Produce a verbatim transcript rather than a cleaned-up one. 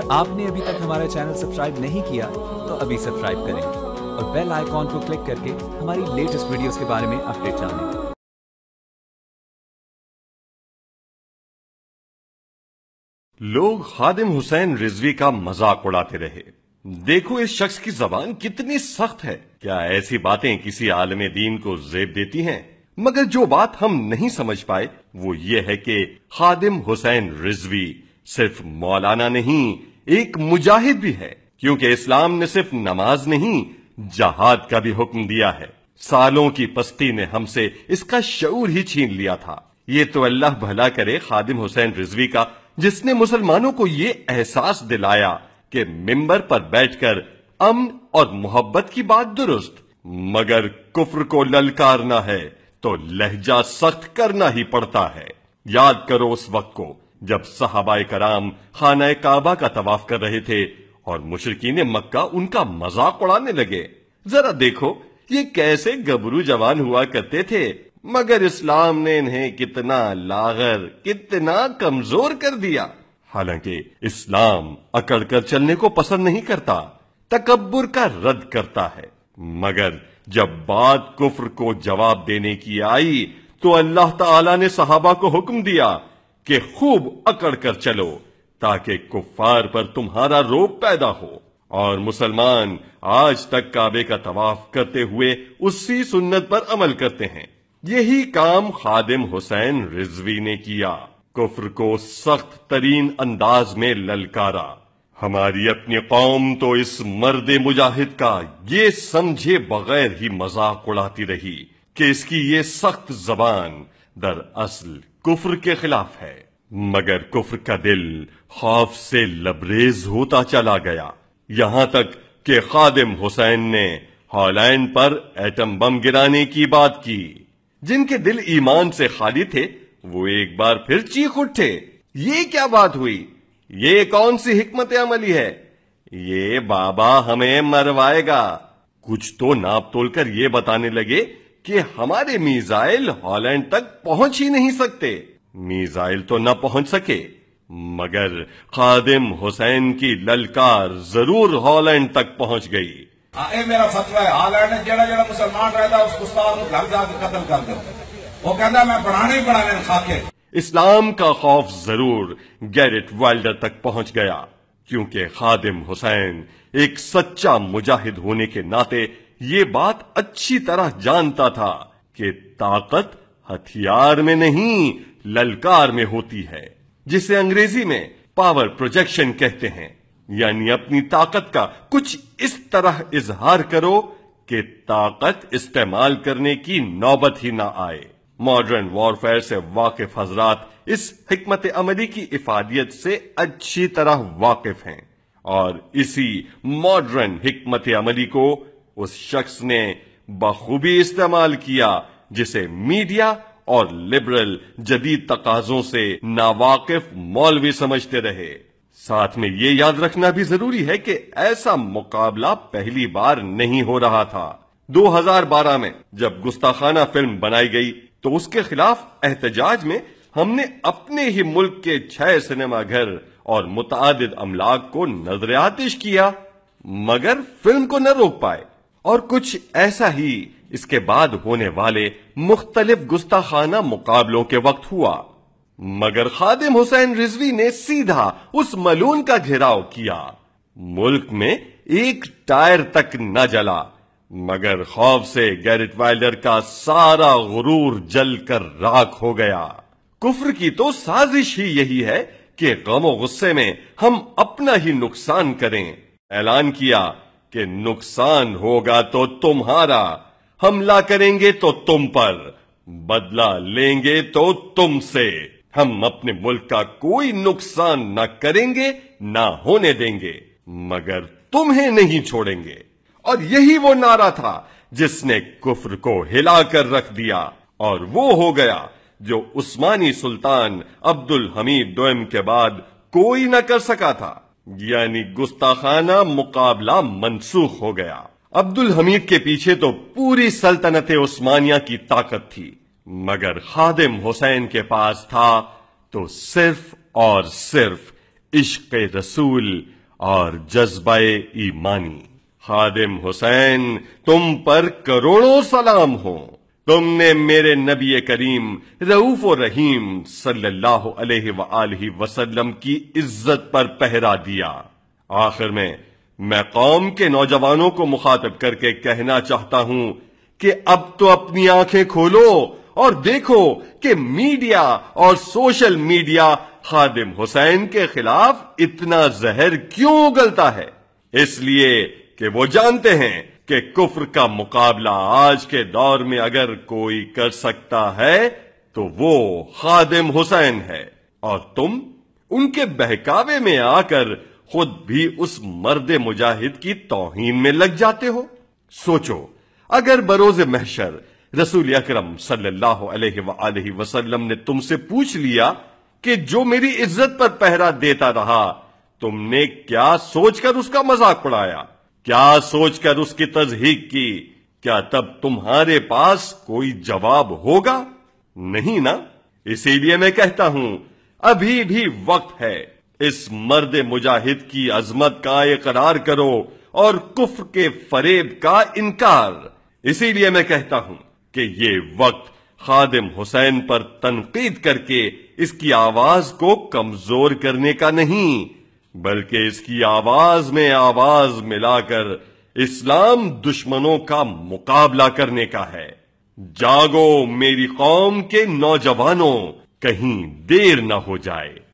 آپ نے ابھی تک ہمارا چینل سبسکرائب نہیں کیا تو ابھی سبسکرائب کریں اور بیل آئیکن کو کلک کر کے ہماری لیٹسٹ ویڈیوز کے بارے میں اپڈیٹ جانیں۔ لوگ خادم حسین رضوی کا مذاق اڑاتے رہے۔ دیکھو اس شخص کی زبان کتنی سخت ہے، کیا ایسی باتیں کسی عالم دین کو زیب دیتی ہیں؟ مگر جو بات ہم نہیں سمجھ پائے وہ یہ ہے کہ خادم حسین رضوی صرف مولانا نہیں، ایک مجاہد بھی ہے، کیونکہ اسلام نے صرف نماز نہیں جہاد کا بھی حکم دیا ہے۔ سالوں کی پستی نے ہم سے اس کا شعور ہی چھین لیا تھا۔ یہ تو اللہ بھلا کرے خادم حسین رضوی کا، جس نے مسلمانوں کو یہ احساس دلایا کہ ممبر پر بیٹھ کر امن اور محبت کی بات درست، مگر کفر کو للکارنا ہے تو لہجہ سخت کرنا ہی پڑتا ہے۔ یاد کرو اس وقت کو جب صحابہ کرام خانہ کعبہ کا طواف کر رہے تھے اور مشرکین مکہ ان کا مذاق اڑانے لگے۔ ذرا دیکھو یہ کیسے گبرو جوان ہوا کرتے تھے، مگر اسلام نے انہیں کتنا لاغر، کتنا کمزور کر دیا۔ حالانکہ اسلام اکڑ کر چلنے کو پسند نہیں کرتا، تکبر کا رد کرتا ہے، مگر جب بات کفر کو جواب دینے کی آئی تو اللہ تعالی نے صحابہ کو حکم دیا کہ خوب اکڑ کر چلو تاکہ کفار پر تمہارا رعب پیدا ہو۔ اور مسلمان آج تک کعبے کا طواف کرتے ہوئے اسی سنت پر عمل کرتے ہیں۔ یہی کام خادم حسین رضوی نے کیا، کفر کو سخت ترین انداز میں للکارا۔ ہماری اپنی قوم تو اس مرد مجاہد کا یہ سمجھے بغیر ہی مذاق اڑاتی رہی کہ اس کی یہ سخت زبان دراصل کفر کے خلاف ہے، مگر کفر کا دل خوف سے لبریز ہوتا چلا گیا، یہاں تک کہ خادم حسین نے ہالینڈ پر ایٹم بم گرانے کی بات کی۔ جن کے دل ایمان سے خالی تھے وہ ایک بار پھر چیخ اٹھے، یہ کیا بات ہوئی؟ یہ کون سی حکمت عملی ہے؟ یہ بابا ہمیں مروائے گا۔ کچھ تو ناپ تول کر یہ بتانے لگے کہ ہمارے میزائل ہالینڈ تک پہنچ ہی نہیں سکتے۔ میزائل تو نہ پہنچ سکے، مگر خادم حسین کی للکار ضرور ہالینڈ تک پہنچ گئی۔ اے میرا فتوی ہے، ہالینڈ میں جڑا جڑا مسلمان رہتا اس استاد کو گھر جا کے قتل کر دو۔ وہ کہتا میں پڑھانے ہی پڑھانے خاکے۔ اسلام کا خوف ضرور گیرٹ وائلڈر تک پہنچ گیا، کیونکہ خادم حسین ایک سچا مجاہد ہونے کے ناطے یہ بات اچھی طرح جانتا تھا کہ طاقت ہتھیار میں نہیں للکار میں ہوتی ہے، جسے انگریزی میں پاور پروجیکشن کہتے ہیں، یعنی اپنی طاقت کا کچھ اس طرح اظہار کرو کہ طاقت استعمال کرنے کی نوبت ہی نہ آئے۔ ماڈرن وارفیئر سے واقف حضرات اس حکمت عملی کی افادیت سے اچھی طرح واقف ہیں، اور اسی ماڈرن حکمت عملی کو اس شخص نے بخوبی استعمال کیا جسے میڈیا اور لبرل جدید تقاضوں سے ناواقف مولوی سمجھتے رہے۔ ساتھ میں یہ یاد رکھنا بھی ضروری ہے کہ ایسا مقابلہ پہلی بار نہیں ہو رہا تھا۔ دو ہزار بارہ میں جب گستاخانہ فلم بنائی گئی تو اس کے خلاف احتجاج میں ہم نے اپنے ہی ملک کے چھ سنیما گھر اور متعدد املاک کو نذر آتش کیا، مگر فلم کو نہ روک پائے۔ اور کچھ ایسا ہی اس کے بعد ہونے والے مختلف گستاخانہ مقابلوں کے وقت ہوا، مگر خادم حسین رضوی نے سیدھا اس ملون کا گھیراؤ کیا۔ ملک میں ایک ٹائر تک نہ جلا، مگر خوف سے گیرٹ وائلڈر کا سارا غرور جل کر راکھ ہو گیا۔ کفر کی تو سازش ہی یہی ہے کہ غم و غصے میں ہم اپنا ہی نقصان کریں۔ اعلان کیا کہ نقصان ہوگا تو تمہارا، حملہ کریں گے تو تم پر، بدلہ لیں گے تو تم سے، ہم اپنے ملک کا کوئی نقصان نہ کریں گے نہ ہونے دیں گے، مگر تمہیں نہیں چھوڑیں گے۔ اور یہی وہ نعرہ تھا جس نے کفر کو ہلا کر رکھ دیا، اور وہ ہو گیا جو عثمانی سلطان عبد الحمید دوئم کے بعد کوئی نہ کر سکا تھا، یعنی گستاخانہ مقابلہ منسوخ ہو گیا۔ عبد الحمید کے پیچھے تو پوری سلطنت عثمانیہ کی طاقت تھی، مگر خادم حسین کے پاس تھا تو صرف اور صرف عشق رسول اور جذبہ ایمانی۔ خادم حسین، تم پر کروڑوں سلام ہوں۔ تم نے میرے نبی کریم رؤوف و رحیم صلی اللہ علیہ وآلہ وسلم کی عزت پر پہرا دیا۔ آخر میں میں قوم کے نوجوانوں کو مخاطب کر کے کہنا چاہتا ہوں کہ اب تو اپنی آنکھیں کھولو اور دیکھو کہ میڈیا اور سوشل میڈیا خادم حسین کے خلاف اتنا زہر کیوں اگلتا ہے؟ اس لیے کہ وہ جانتے ہیں کہ کفر کا مقابلہ آج کے دور میں اگر کوئی کر سکتا ہے تو وہ خادم حسین ہے، اور تم ان کے بہکاوے میں آ کر خود بھی اس مرد مجاہد کی توہین میں لگ جاتے ہو۔ سوچو، اگر بروز محشر رسول اکرم صلی اللہ علیہ وآلہ وسلم نے تم سے پوچھ لیا کہ جو میری عزت پر پہرا دیتا رہا تم نے کیا سوچ کر اس کا مذاق اڑایا، کیا سوچ کر اس کی تضحیک کی، کیا تب تمہارے پاس کوئی جواب ہوگا؟ نہیں نا۔ اسی لیے میں کہتا ہوں ابھی بھی وقت ہے، اس مرد مجاہد کی عظمت کا اقرار کرو اور کفر کے فریب کا انکار۔ اسی لیے میں کہتا ہوں کہ یہ وقت خادم حسین پر تنقید کر کے اس کی آواز کو کمزور کرنے کا نہیں، بلکہ اس کی آواز میں آواز ملا کر اسلام دشمنوں کا مقابلہ کرنے کا ہے۔ جاگو میری قوم کے نوجوانوں، کہیں دیر نہ ہو جائے۔